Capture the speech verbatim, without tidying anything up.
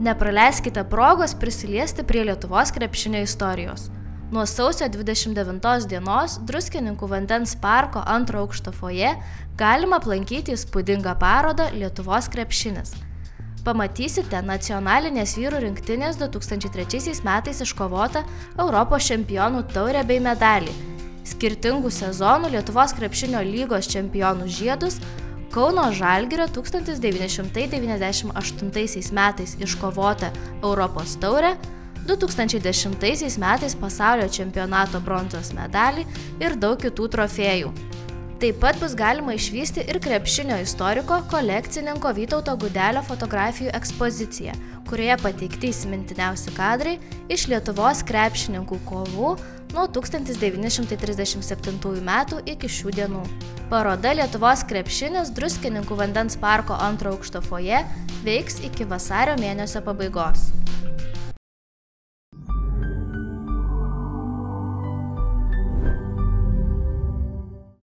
Nepraleiskite progos prisiliesti prie Lietuvos krepšinio istorijos. Nuo sausio dvidešimt devintos dienos Druskininkų vandens parko antro aukšto foje galima aplankyti įspūdingą parodą Lietuvos krepšinis. Pamatysite nacionalinės vyrų rinktinės du tūkstančiai trečiaisiais metais iškovotą Europos čempionų taurę bei medalį, skirtingų sezonų Lietuvos krepšinio lygos čempionų žiedus, Kauno Žalgirio tūkstantis devyni šimtai devyniasdešimt aštuntaisiais metais iškovotą Europos taurę, du tūkstančiai dešimtaisiais metais pasaulio čempionato bronzos medalį ir daug kitų trofėjų. Taip pat bus galima išvysti ir krepšinio istoriko, kolekcininko Vytauto Gudelio fotografijų ekspoziciją, kurioje pateikti įsimintiniausi kadrai iš Lietuvos krepšininkų kovų nuo tūkstantis devyni šimtai trisdešimt septintųjų metų iki šių dienų. Paroda Lietuvos krepšinis Druskininkų vandens parko antro aukšto foje veiks iki vasario mėnesio pabaigos.